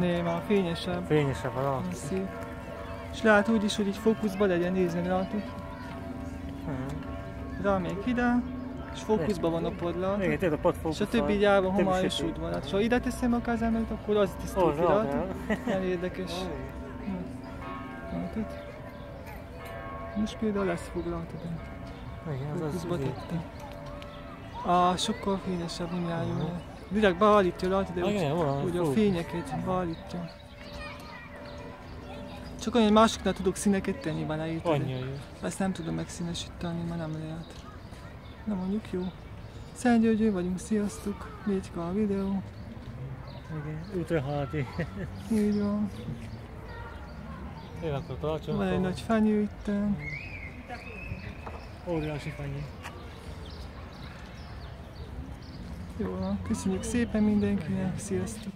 Nem, a fényesebb. Fényesebb az alakja. Szép. És lehet úgy is, hogy így fókuszban legyen, nézni rajtuk. Rámegyek ide, és fókuszban van a podlat. Igen, tényleg a pad fókusz. És a többi így el van homályos úgy van. Hát, ha ide teszem a kezemet, akkor az tisztul ki rajtuk. Nem érdekes. Látod? Most például lesz foglaltad. Igen, az tettem. Sokkal fényesebb, nem jár jól. Direkt beállítja rajta, de úgy a fényeket beállítja. Csak olyan másiknál tudok színeket tenni vele, érted? Ezt nem tudom megszínesíteni, mert nem lehet. Na mondjuk jó. Szent Györgyő vagyunk, sziasztok! 4K a videó. Igen, Ultra HD. Így van. Én akkor tartsom. Van egy nagy fenyő itten. Óriási fenyő. Jó van, köszönjük szépen mindenkinek, sziasztok!